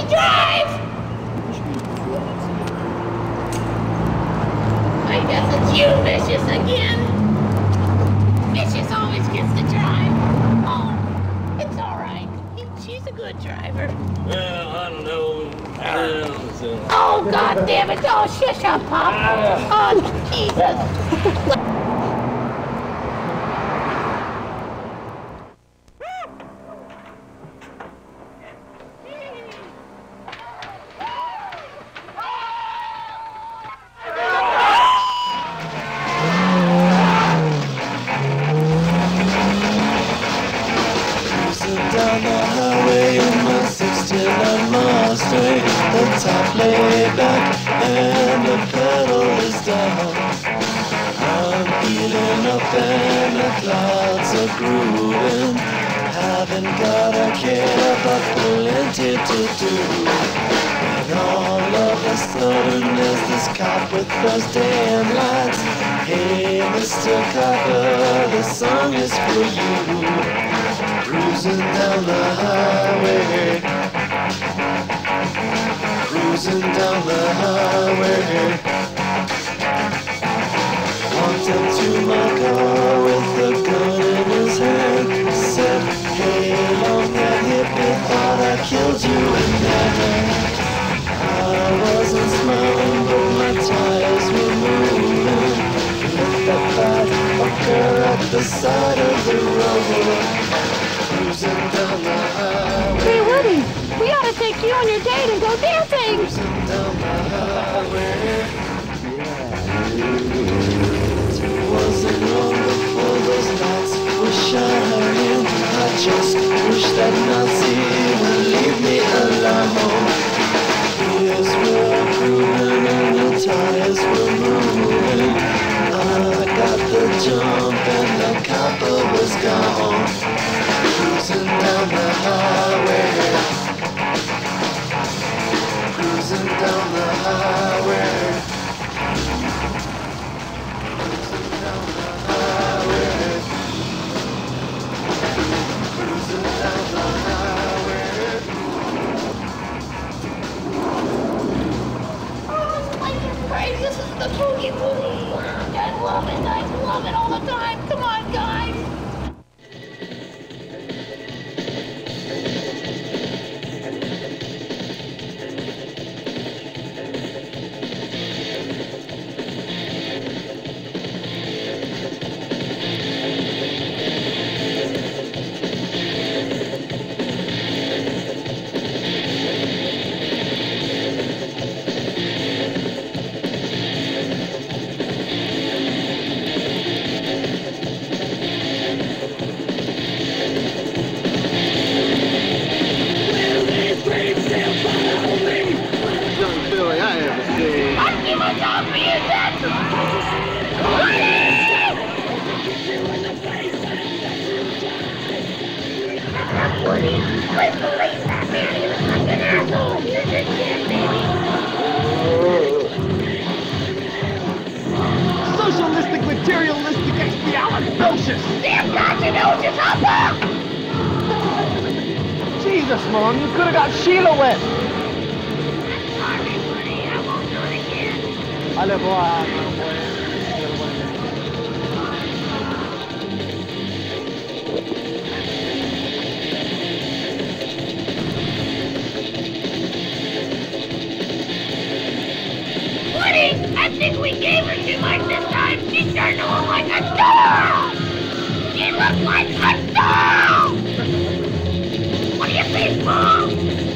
drive! I guess it's you, Vicious, again. Vicious always gets to drive. Oh, it's alright. She's a good driver. Well, I don't know. Oh, God damn it. Oh, shush up, Pop. Oh, Jesus. Down the highway in my 69 Mustang, the top laid back and the pedal is down. I'm feeling up and the clouds are grooving. Haven't got a care but plenty to do. And all of a sudden there's this cop with first damn lights. Hey, Mr. Copper, the song is for you. Cruising down the highway, cruising down the highway. Walked up to my car with a gun in his hand. Said, hey, long hair hippie, thought I killed you in that. I wasn't smiling, but my tires were moving. Left that fat fucker at the side of the road. Hey, Woody, we ought to take you on your date and go dancing. Wasn't long before those lights were shining. I just wish that Nazi would leave me alone. Wheels were grooving and the tires were moving. I got the jump and the copper was gone. Cruising down the highway, cruising down the highway, cruising down the highway, cruising down the highway. Oh, this place is crazy. This is the boogie boogie. I love it. I love it all the time. Come on, guys. Socialistic, materialistic, expialidocious! Damn carcinosis, Hopper! Jesus, Mom, you could have got Sheila wet! I'm sorry, buddy. I won't do it again. Allez voir. I think we gave her too much this time. She turned to look like a doll! She looked like a doll! What do you think, Mom?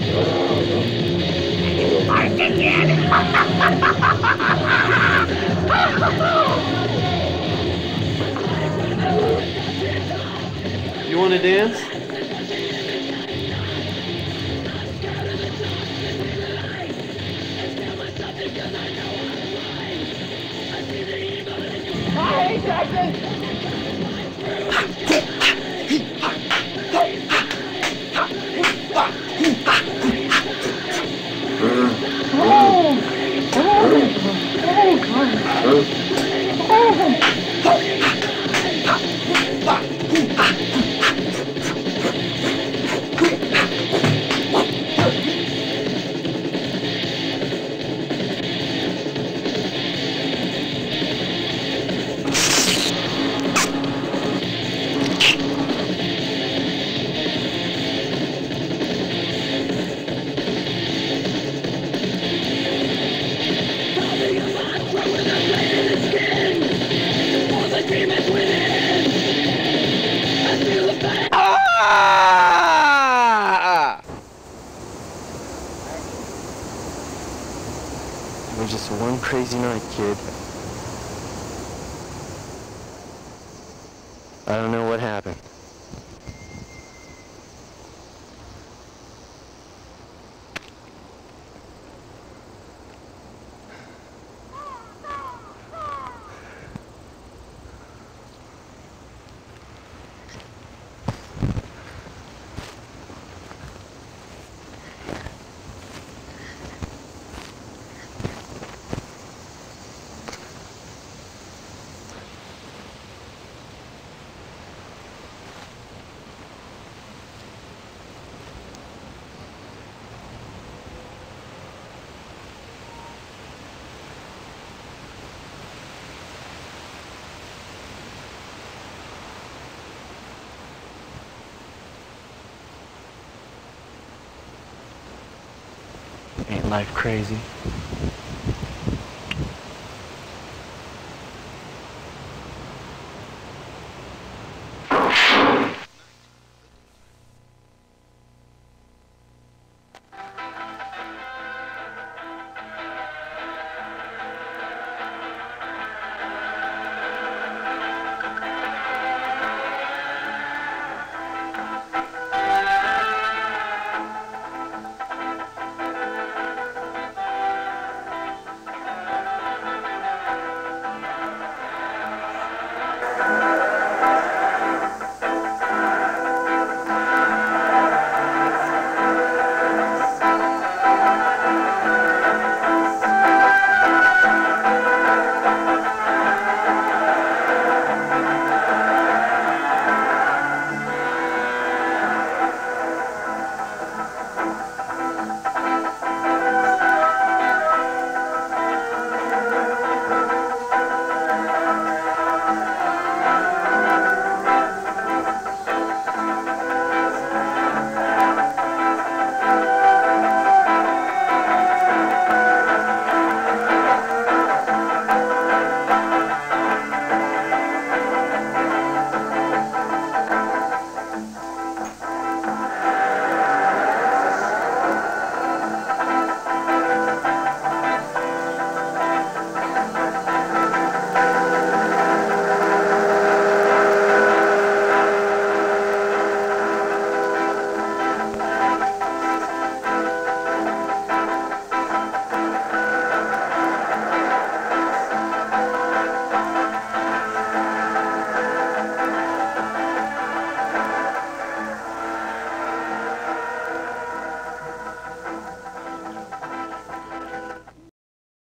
You barked again! You want to dance? Hi, Jackson! crazy night, kid. I don't know what happened. Ain't life crazy?